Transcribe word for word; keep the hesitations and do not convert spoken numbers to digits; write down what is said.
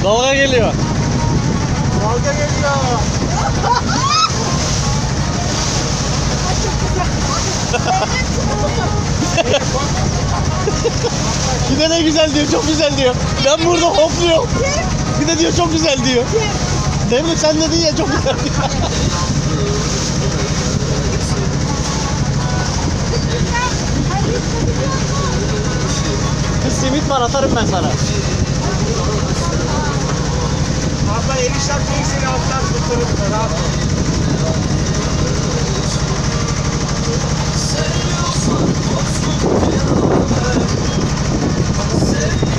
Dalga geliyor. Dalga geliyor. Bir de ne güzel diyor, çok güzel diyor. Ben burada hopluyorum. Bir de diyor çok güzel diyor. Devlet sen dedin ya çok güzel diyor. Kız simit var atarım ben sana. Abla erişen seni alttan kurtarır. Rahat ol. Seviyorsan korksun bir haber. Sev